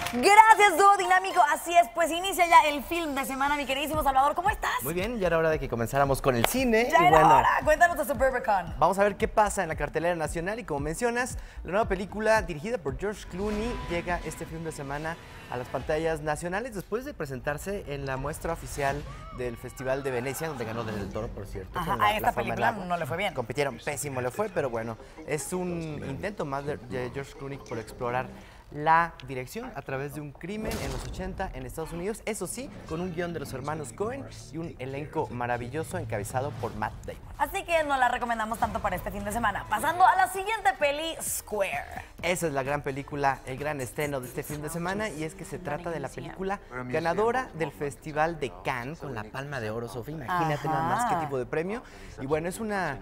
Gracias, dúo dinámico. Así es, pues inicia ya el film de semana, mi queridísimo Salvador. ¿Cómo estás? Muy bien, ya era hora de que comenzáramos con el cine. Ya era hora. Cuéntanos de Suburbicon. Vamos a ver qué pasa en la cartelera nacional y como mencionas, la nueva película dirigida por George Clooney llega este fin de semana a las pantallas nacionales después de presentarse en la muestra oficial del Festival de Venecia, donde ganó del Toro, por cierto. Ajá, a esta película no le fue bien. Compitieron, pésimo le fue, pero bueno, es un intento más de George Clooney por explorar la dirección a través de un crimen en los 80 en Estados Unidos, eso sí, con un guión de los hermanos Coen y un elenco maravilloso encabezado por Matt Damon. Así que nos la recomendamos tanto para este fin de semana. Pasando a la siguiente peli, Square. Esa es la gran película, el gran estreno de este fin de semana, y es que se trata de la película ganadora del Festival de Cannes con la Palma de Oro, Sofía. Imagínate nada más qué tipo de premio. Y bueno, es una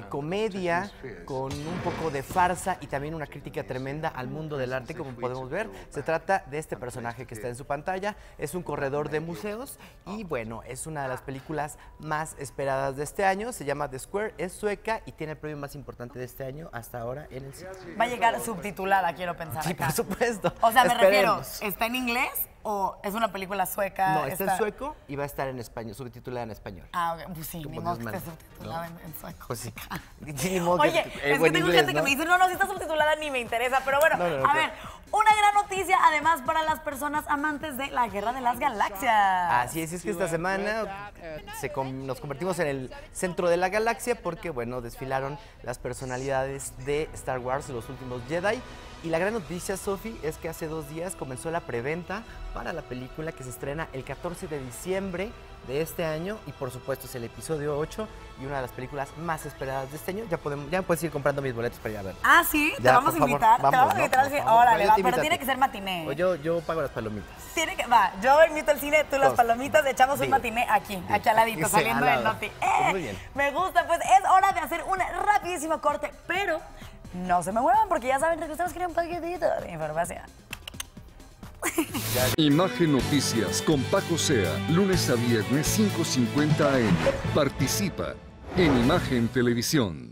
comedia con un poco de farsa y también una crítica tremenda al mundo del arte, como podemos ver. Se trata de este personaje que está en su pantalla, es un corredor de museos y bueno, es una de las películas más esperadas de este año. Se llama The Square, es sueca y tiene el premio más importante de este año hasta ahora en el cine. Va a llegar subtitulada, quiero pensar. Sí, acá. por supuesto. O sea, me Esperemos. refiero, ¿está en inglés o es una película sueca? No, está en sueco y va a estar en español, subtitulada en español. Ah, ok. Pues sí, Como ni modo Dios que esté manda, subtitulada ¿no? en sueco. Pues sí. Ni modo Oye, es buen que tengo inglés, gente que ¿no? me dice, no, si está subtitulada ni me interesa. Pero bueno, No, a ver, una gran noticia además para las personas amantes de la Guerra de las Galaxias. Así es que esta semana nos convertimos en el centro de la galaxia porque, bueno, desfilaron las personalidades de Star Wars, los últimos Jedi. Y la gran noticia, Sofi, es que hace 2 días comenzó la preventa para la película que se estrena el 14 de diciembre de este año y por supuesto es el episodio 8 y una de las películas más esperadas de este año. Ya puedes ir comprando mis boletos para ir a ver. Ah, sí, te Ya, vamos a por favor, invitar. Te vamos, vamos a ¿no? invitar al Por cine. favor. Órale, Yo va, te pero invito a tiene ti. que ser matiné. O yo pago las palomitas. Tiene que, va, yo invito al cine, tú las Dos. palomitas, echamos un Digo. matiné aquí al ladito, Sí, saliendo al del lado. noti. Pues muy bien. Me gusta, pues es hora de hacer un rapidísimo corte, pero no se me muevan porque ya saben que ustedes quieren un paquetito de información. Imagen Noticias con Paco Sea, lunes a viernes 5:50 AM. Participa en Imagen Televisión.